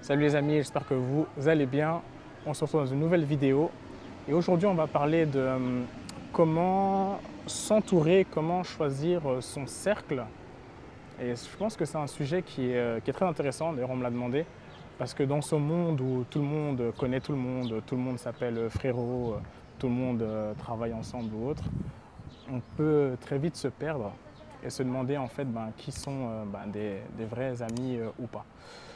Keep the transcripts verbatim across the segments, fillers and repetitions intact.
Salut les amis, j'espère que vous allez bien. On se retrouve dans une nouvelle vidéo et aujourd'hui on va parler de euh, comment s'entourer, comment choisir euh, son cercle. Et je pense que c'est un sujet qui est, euh, qui est très intéressant, d'ailleurs on me l'a demandé, parce que dans ce monde où tout le monde connaît tout le monde, tout le monde s'appelle frérot, euh, tout le monde euh, travaille ensemble ou autre, on peut très vite se perdre et se demander en fait ben, qui sont euh, ben, des, des vrais amis euh, ou pas.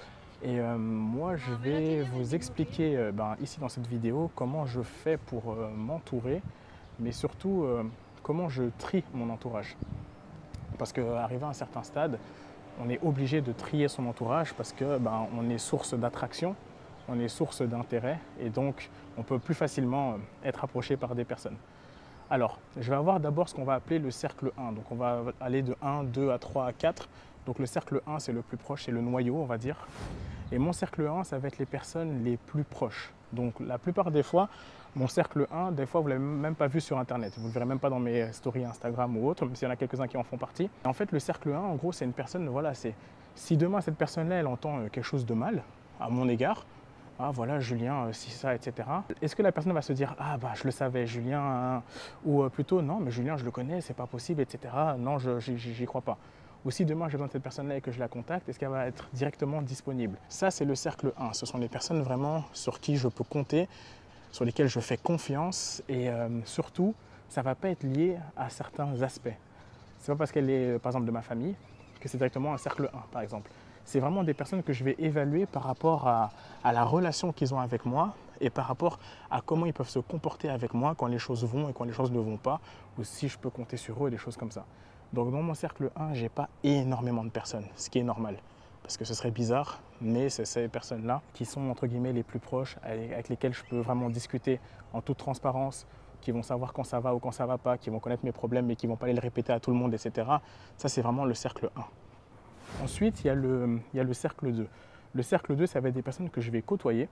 Et euh, moi, je vais vous expliquer euh, ben, ici dans cette vidéo comment je fais pour euh, m'entourer, mais surtout euh, comment je trie mon entourage. Parce qu'arrivé à un certain stade, on est obligé de trier son entourage parce que ben, on est source d'attraction, on est source d'intérêt et donc on peut plus facilement être approché par des personnes. Alors, je vais avoir d'abord ce qu'on va appeler le cercle un. Donc on va aller de un, deux à trois à quatre. Donc le cercle un, c'est le plus proche, c'est le noyau, on va dire. Et mon cercle un, ça va être les personnes les plus proches. Donc la plupart des fois, mon cercle un, des fois, vous ne l'avez même pas vu sur Internet. Vous ne le verrez même pas dans mes stories Instagram ou autres, même s'il y en a quelques-uns qui en font partie. Et en fait, le cercle un, en gros, c'est une personne, voilà, c'est si demain, cette personne-là, elle entend quelque chose de mal à mon égard, ah voilà Julien, si ça, et cetera. Est-ce que la personne va se dire ah bah je le savais Julien, hein, ou euh, plutôt non mais Julien je le connais, c'est pas possible, et cetera. Non, je j'y crois pas. Ou si demain j'ai besoin de cette personne-là et que je la contacte, est-ce qu'elle va être directement disponible? Ça c'est le cercle un. Ce sont les personnes vraiment sur qui je peux compter, sur lesquelles je fais confiance et euh, surtout ça va pas être lié à certains aspects. C'est pas parce qu'elle est par exemple de ma famille que c'est directement un cercle un par exemple. C'est vraiment des personnes que je vais évaluer par rapport à, à la relation qu'ils ont avec moi et par rapport à comment ils peuvent se comporter avec moi quand les choses vont et quand les choses ne vont pas, ou si je peux compter sur eux, des choses comme ça. Donc dans mon cercle un, je n'ai pas énormément de personnes, ce qui est normal, parce que ce serait bizarre, mais c'est ces personnes-là qui sont entre guillemets les plus proches, avec lesquelles je peux vraiment discuter en toute transparence, qui vont savoir quand ça va ou quand ça ne va pas, qui vont connaître mes problèmes mais qui ne vont pas aller le répéter à tout le monde, et cetera. Ça, c'est vraiment le cercle un. Ensuite, il y, a le, il y a le cercle deux. Le cercle deux, ça va être des personnes que je vais côtoyer.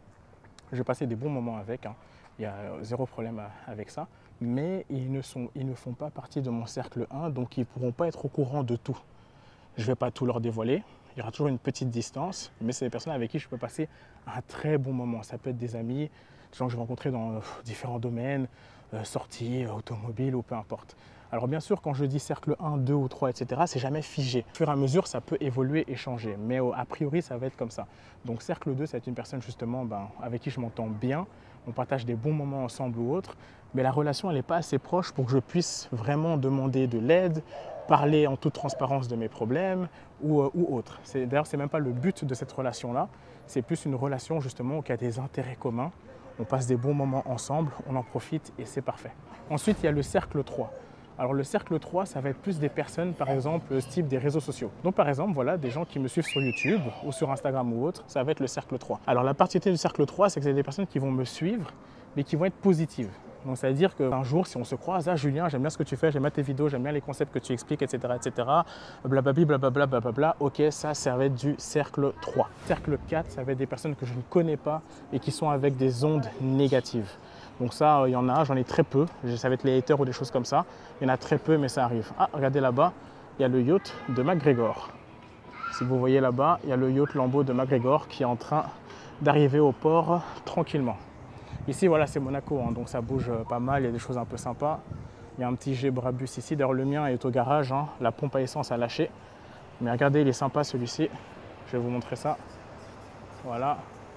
Je vais passer des bons moments avec, hein. Il y a zéro problème avec ça. Mais ils ne, sont, ils ne font pas partie de mon cercle un, donc ils ne pourront pas être au courant de tout. Je ne vais pas tout leur dévoiler. Il y aura toujours une petite distance, mais c'est des personnes avec qui je peux passer un très bon moment. Ça peut être des amis, des gens que je vais rencontrer dans euh, différents domaines, euh, sorties, euh, automobiles ou peu importe. Alors bien sûr, quand je dis cercle un, deux ou trois, et cetera, c'est jamais figé. Au fur et à mesure, ça peut évoluer et changer, mais euh, a priori, ça va être comme ça. Donc cercle deux, ça va être une personne justement ben, avec qui je m'entends bien, on partage des bons moments ensemble ou autre, mais la relation, elle n'est pas assez proche pour que je puisse vraiment demander de l'aide, parler en toute transparence de mes problèmes ou, euh, ou autre. D'ailleurs, ce n'est même pas le but de cette relation-là, c'est plus une relation justement qui a des intérêts communs, on passe des bons moments ensemble, on en profite et c'est parfait. Ensuite, il y a le cercle trois. Alors le cercle trois, ça va être plus des personnes, par exemple, ce type des réseaux sociaux. Donc par exemple, voilà, des gens qui me suivent sur YouTube ou sur Instagram ou autre, ça va être le cercle trois. Alors la particularité du cercle trois, c'est que c'est des personnes qui vont me suivre, mais qui vont être positives. Donc ça veut dire qu'un jour, si on se croise, ah Julien, j'aime bien ce que tu fais, j'aime bien tes vidéos, j'aime bien les concepts que tu expliques, et cetera, et cetera, blablabla, blablabla, blablabla, ok, ça, ça va être du cercle trois. Cercle quatre, ça va être des personnes que je ne connais pas et qui sont avec des ondes négatives. Donc ça, il y en a, j'en ai très peu, ça va être les haters ou des choses comme ça. Il y en a très peu, mais ça arrive. Ah, regardez là-bas, il y a le yacht de McGregor. Si vous voyez là-bas, il y a le yacht Lambeau de McGregor qui est en train d'arriver au port tranquillement. Ici, voilà, c'est Monaco, hein, donc ça bouge pas mal, il y a des choses un peu sympas. Il y a un petit Gebrabus ici, d'ailleurs le mien est au garage, hein, la pompe à essence a lâché. Mais regardez, il est sympa celui-ci, je vais vous montrer ça. Voilà.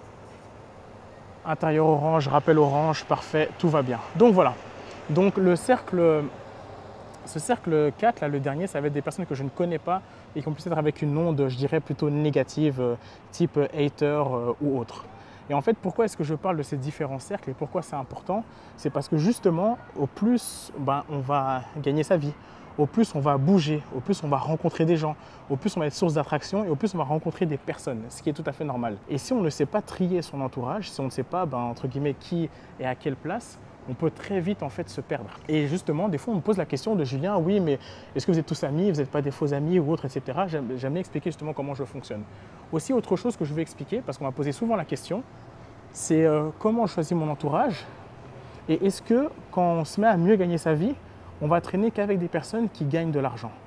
Intérieur orange, rappel orange, parfait, tout va bien. Donc voilà, donc le cercle, ce cercle quatre, là, le dernier, ça va être des personnes que je ne connais pas et qui vont plus être avec une onde, je dirais, plutôt négative, type hater euh, ou autre. Et en fait, pourquoi est-ce que je parle de ces différents cercles et pourquoi c'est important? C'est parce que justement, au plus ben, on va gagner sa vie, au plus on va bouger, au plus on va rencontrer des gens, au plus on va être source d'attraction et au plus on va rencontrer des personnes, ce qui est tout à fait normal. Et si on ne sait pas trier son entourage, si on ne sait pas, ben, entre guillemets, qui est à quelle place, on peut très vite en fait se perdre. Et justement, des fois, on me pose la question de Julien, oui, mais est-ce que vous êtes tous amis, vous n'êtes pas des faux amis ou autre, et cetera. J'aime bien expliquer justement comment je fonctionne. Aussi, autre chose que je veux expliquer, parce qu'on m'a posé souvent la question, c'est euh, comment je choisis mon entourage et est-ce que quand on se met à mieux gagner sa vie, on va traîner qu'avec des personnes qui gagnent de l'argent.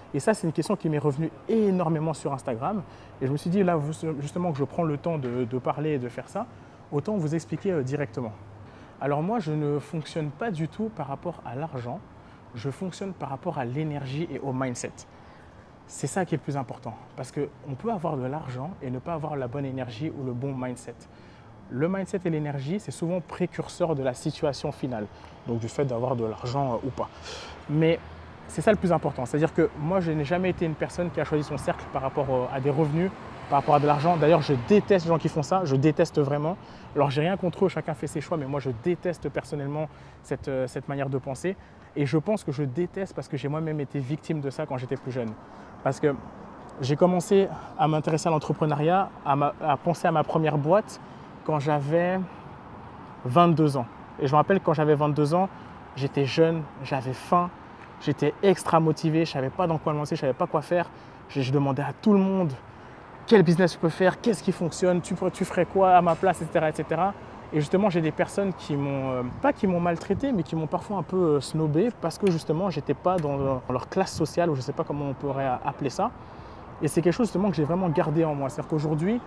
Et ça, c'est une question qui m'est revenue énormément sur Instagram. Et je me suis dit, là, justement, que je prends le temps de, de parler et de faire ça, autant vous expliquer euh, directement. Alors moi, je ne fonctionne pas du tout par rapport à l'argent. Je fonctionne par rapport à l'énergie et au mindset. C'est ça qui est le plus important. Parce qu'on peut avoir de l'argent et ne pas avoir la bonne énergie ou le bon mindset. Le mindset et l'énergie, c'est souvent précurseur de la situation finale. Donc du fait d'avoir de l'argent euh, ou pas. Mais c'est ça le plus important. C'est-à-dire que moi, je n'ai jamais été une personne qui a choisi son cercle par rapport à des revenus, par rapport à de l'argent. D'ailleurs, je déteste les gens qui font ça. Je déteste vraiment. Alors, j'ai rien contre eux. Chacun fait ses choix. Mais moi, je déteste personnellement cette, euh, cette manière de penser. Et je pense que je déteste parce que j'ai moi-même été victime de ça quand j'étais plus jeune. Parce que j'ai commencé à m'intéresser à l'entrepreneuriat, à, à penser à ma première boîte quand j'avais vingt-deux ans. Et je me rappelle quand j'avais vingt-deux ans, j'étais jeune, j'avais faim. J'étais extra motivé, je ne savais pas dans quoi me lancer, je ne savais pas quoi faire. Je, je demandais à tout le monde quel business je peux faire, qu'est-ce qui fonctionne, tu, tu ferais quoi à ma place, et cetera et cetera. Et justement, j'ai des personnes qui m'ont, euh, pas qui m'ont maltraité, mais qui m'ont parfois un peu euh, snobé parce que justement, je n'étais pas dans, dans leur classe sociale, ou je ne sais pas comment on pourrait appeler ça. Et c'est quelque chose justement que j'ai vraiment gardé en moi. C'est-à-dire qu'aujourd'hui,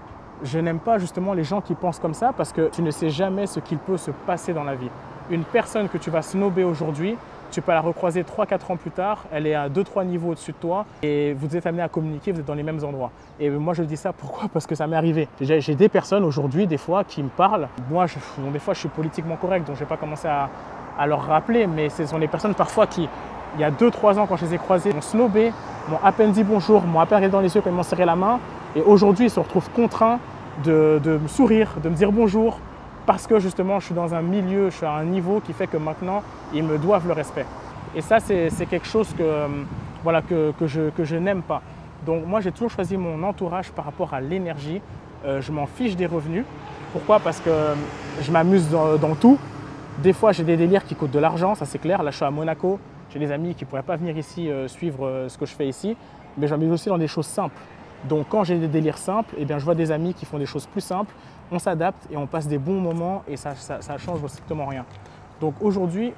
je n'aime pas justement les gens qui pensent comme ça parce que tu ne sais jamais ce qu'il peut se passer dans la vie. Une personne que tu vas snober aujourd'hui, tu peux la recroiser trois quatre ans plus tard, elle est à deux trois niveaux au-dessus de toi et vous êtes amenés à communiquer, vous êtes dans les mêmes endroits. Et moi je dis ça pourquoi? Parce que ça m'est arrivé. J'ai des personnes aujourd'hui, des fois, qui me parlent. Moi, je, bon, des fois, je suis politiquement correct, donc je ne vais pas commencer à, à leur rappeler, mais ce sont des personnes parfois qui, il y a deux trois ans, quand je les ai croisés, m'ont snobé, m'ont à peine dit bonjour, m'ont à peine regardé dans les yeux quand ils m'ont serré la main. Et aujourd'hui, ils se retrouvent contraints de, de me sourire, de me dire bonjour, parce que justement, je suis dans un milieu, je suis à un niveau qui fait que maintenant, ils me doivent le respect. Et ça, c'est quelque chose que, voilà, que, que je, que je n'aime pas. Donc moi, j'ai toujours choisi mon entourage par rapport à l'énergie. Euh, je m'en fiche des revenus. Pourquoi? Parce que je m'amuse dans, dans tout. Des fois, j'ai des délires qui coûtent de l'argent, ça c'est clair. Là, je suis à Monaco. J'ai des amis qui ne pourraient pas venir ici euh, suivre euh, ce que je fais ici. Mais je m'amuse aussi dans des choses simples. Donc quand j'ai des délires simples, eh bien, je vois des amis qui font des choses plus simples. On s'adapte et on passe des bons moments et ça ne change strictement rien. Donc aujourd'hui,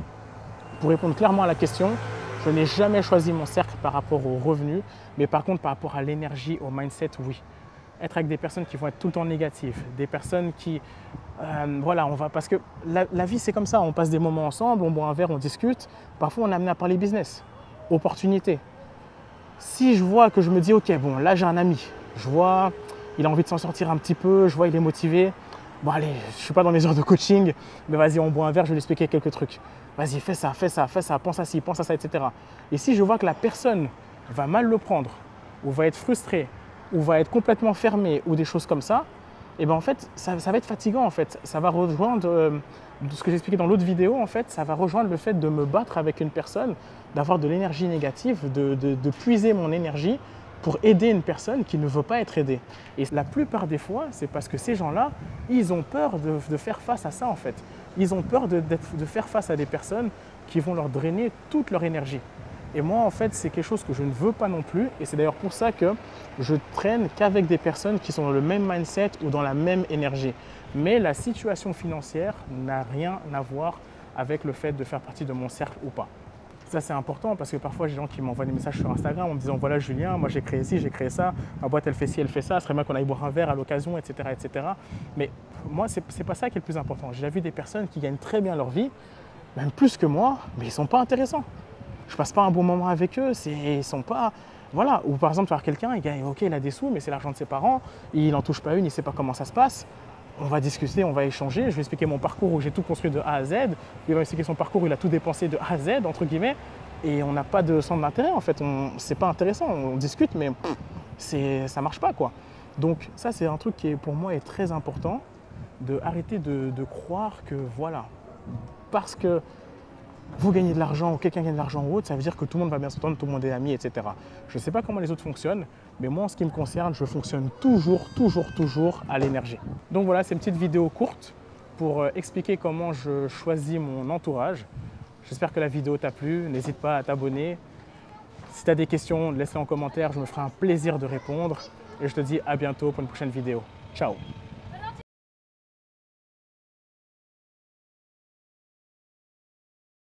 pour répondre clairement à la question, je n'ai jamais choisi mon cercle par rapport aux revenus, mais par contre par rapport à l'énergie, au mindset, oui. Être avec des personnes qui vont être tout le temps négatives, des personnes qui, euh, voilà, on va, parce que la, la vie c'est comme ça, on passe des moments ensemble, on boit un verre, on discute, parfois on est amené à parler business, opportunité. Si je vois que je me dis, ok, bon, là j'ai un ami, je vois, il a envie de s'en sortir un petit peu, je vois, il est motivé, bon allez, je ne suis pas dans mes heures de coaching, mais vas-y, on boit un verre, je vais lui expliquer quelques trucs. Vas-y, fais ça, fais ça, fais ça, pense à ci, pense à ça, et cetera. Et si je vois que la personne va mal le prendre, ou va être frustrée, ou va être complètement fermée, ou des choses comme ça, et ben en fait, ça, ça va être fatigant en fait. Ça va rejoindre, euh, ce que j'ai expliqué dans l'autre vidéo, en fait, ça va rejoindre le fait de me battre avec une personne, d'avoir de l'énergie négative, de, de, de puiser mon énergie pour aider une personne qui ne veut pas être aidée. Et la plupart des fois, c'est parce que ces gens-là, ils ont peur de, de faire face à ça en fait. Ils ont peur de, de faire face à des personnes qui vont leur drainer toute leur énergie. Et moi, en fait, c'est quelque chose que je ne veux pas non plus. Et c'est d'ailleurs pour ça que je traîne qu'avec des personnes qui sont dans le même mindset ou dans la même énergie. Mais la situation financière n'a rien à voir avec le fait de faire partie de mon cercle ou pas. Ça, c'est important parce que parfois, j'ai des gens qui m'envoient des messages sur Instagram en me disant « Voilà, Julien, moi j'ai créé ci, j'ai créé ça, ma boîte, elle fait ci, elle fait ça, ce serait bien qu'on aille boire un verre à l'occasion, et cetera et cetera » Mais moi, ce n'est pas ça qui est le plus important. J'ai déjà vu des personnes qui gagnent très bien leur vie, même plus que moi, mais ils ne sont pas intéressants. Je ne passe pas un bon moment avec eux, ils sont pas… Voilà. Ou par exemple, tu as quelqu'un, il gagne, ok, il a des sous, mais c'est l'argent de ses parents, il n'en touche pas une, il ne sait pas comment ça se passe. On va discuter, on va échanger, je vais expliquer mon parcours où j'ai tout construit de A à Z, il va expliquer son parcours où il a tout dépensé de A à Z, entre guillemets, et on n'a pas de centre d'intérêt en fait, c'est pas intéressant, on discute, mais pff, ça marche pas quoi. Donc ça, c'est un truc qui est, pour moi est très important, de arrêter de, de croire que voilà, parce que vous gagnez de l'argent ou quelqu'un gagne de l'argent ou autre, ça veut dire que tout le monde va bien s'entendre, tout le monde est ami, et cetera. Je ne sais pas comment les autres fonctionnent, mais moi, en ce qui me concerne, je fonctionne toujours, toujours, toujours à l'énergie. Donc voilà, c'est une petite vidéo courte pour expliquer comment je choisis mon entourage. J'espère que la vidéo t'a plu, n'hésite pas à t'abonner. Si tu as des questions, laisse-les en commentaire, je me ferai un plaisir de répondre. Et je te dis à bientôt pour une prochaine vidéo. Ciao!